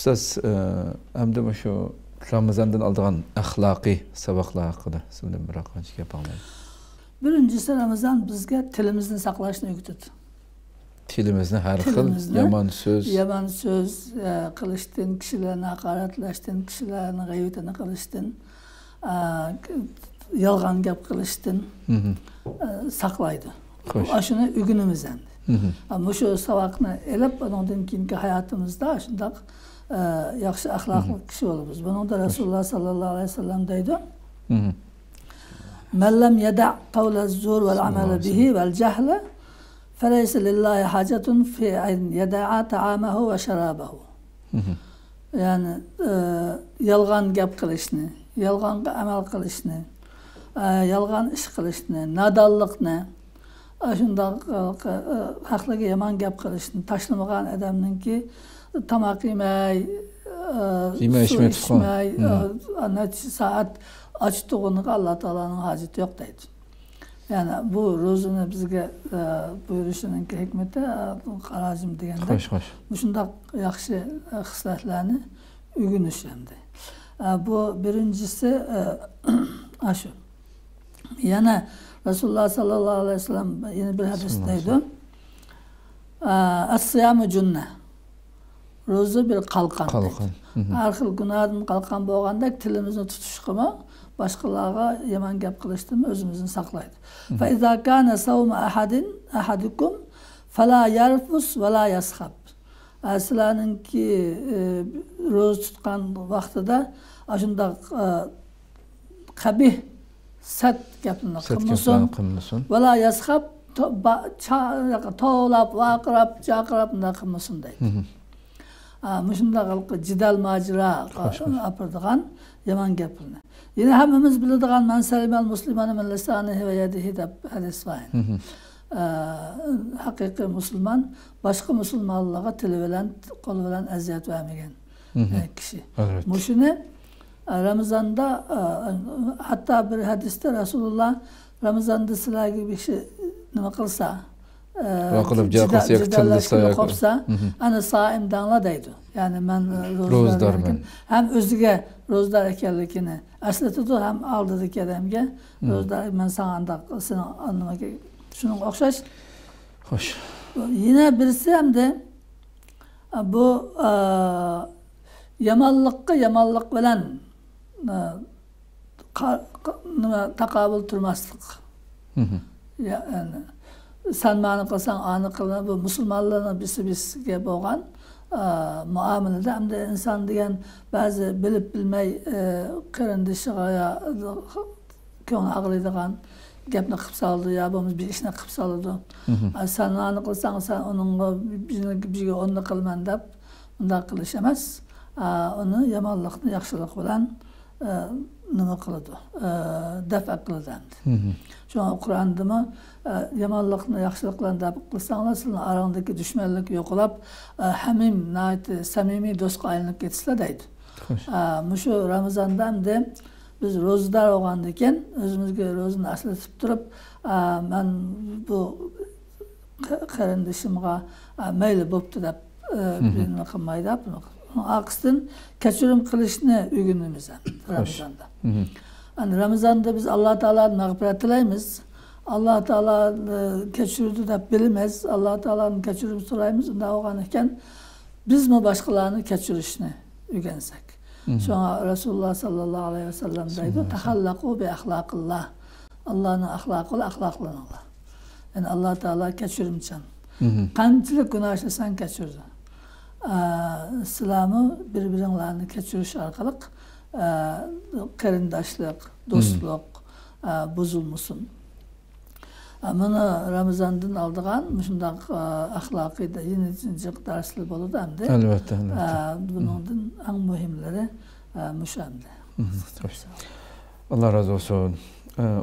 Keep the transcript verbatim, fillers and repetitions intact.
Ustaz, hamda şu Ramazandan aldığın ahlaki sabahlar hakkında sizden bir rakam yapalım. Birincisi Ramazan bizge tilimizni saqlashni o'rgatadi. Tilimizni har xil yomon so'z, yomon so'z qilishdan, kishilarni haqoratlashdan, kishilarni g'aybatini qilishdan, yolg'on gap qilishdan saqlaydi. Shuni o'rganamiz endi. Ama şu sabahını elep, ondan keyingi hayatimizda shundoq yaxshi axloqli kishi bo'lamiz. Buningda Rasululloh sallallohu alayhi vasallam deydi: "Men lam yada' qawla az-zur wal amala bihi wal jahla falaysa lillahi hajatun fi an yada'a ta'amahu wa sharabahu." Yani yolg'on gap qilishni, yolg'onga amal qilishni, yolg'on ish qilishni, nodonlikni, shundoq haqlarga yomon gap qilishni tashlamagan odamninki tomoq yemay, suv ichmay, necha soat och turganiga Alloh taoloning hojati yo'q deydi. Yani bu ro'zani bizga buyurishining hikmati qarajim deganda. Xo'sh, xo'sh. Shundoq yaxshi xislatlarni o'rganish endi. Bu birincisi shu. Yana Resulullah sallallahu aleyhi ve sellem yeni bir hadisteydi. As-siyamu cunne. Ro'za bir qalqon. Qalqon. Har xil gunohdan qalqon bo'lganda tilimizni tutishqimi, boshqalarga yomon gap qilishdan o'zimizni saqlaydi. Fa iza kana sawmu ahadin ahadukum fala yarfus va la yashab. Sizlarninki ro'za tutgan vaqtida shundoq qabih sat gapini qilmasin. Vala yashab to'lab, vaqirab, chaqirab bunday qilmasin deydi. Shunday qilib jidal majra apirdigan yomon gaplarni. Yine hammamiz biladigan man salimal muslimani min lisanihi va yadihi deb hadis var. Haqiqiy musulmon boshqa musulmonlarga tili bilan, qo'li bilan aziyat vermagan kishi. Mushuni Ramazan'da hatta bir hadiste Resulullah Ramazan'da sizlarga bir şey nima qilsa, cidallashga qopsa, ana saim dangla deydi. Yani men ro'zdarman. Hem o'ziga ro'zdar ekanligini eslatadi, hem oldidagi odamga ro'zdar men sanga seni nimaga shuning o'xshash. Xo'sh. Yine birisi ham de bu yomonlikqa yomonlik bilan taqabul turmaslik. Yani sen mani qilsang, ani qilma, bu musulmonlarning birisi-birisiga bo'lgan muomalada hamda inson degan ba'zi bilib bilmay qarindishiga yo ko'ngli og'riydigan gapni qilib soldi, yo bo'lmasa bir ishni qilib soldi. Sen mani qilsang, sen uningga bizga onni qilman deb bunday qilish emas. Uni yomonlikni yaxshilik bilan nima qiladi? Dafa qiladi. Shunga Qur'ondami yomonlikni yaxshilik bilan dafa qilsanglar, sizning orangdagi dushmanlik yo'qolib, hamim, nayt, samimiy do'stga aylanib ketisizlar deydi. Mushu Ramazonda hamda biz ro'zador bo'lgandan keyin o'zimizga ro'zani aslatib turib, men bu qarindishimga mayli bo'pti deb nima qilmaydi deb Aksın kechirim qilishni o'rganamiz Ramazonda. Yani Ramazonda biz Alloh taoladan mag'firat tilaymiz. Alloh taolo kechirdi deb bilamiz. Alloh taoladan kechirim so'raymiz. Unda bo'lgan ekan biz mi boshqalarni kechirishni o'rgansak. Shunga Rasululloh sallallohu alayhi vasallam deydi: "Tahallaqu bi axloqillah." Allohning axloqi axloqlaninglar. Yani Alloh taolo kechirimchan. Qanchalik gunoh ishlasang kechirdi. İslam'ı birbirlerini keçiriş orqali qarindoshlik, do'stlik buzilmasin. Mana Ramazondan oldigan shundoq axloqiy yenichi darslar bo'ladi hamda. Albatta, albatta. Buningdan eng muhimlari mushu hamda. Allah razı olsun.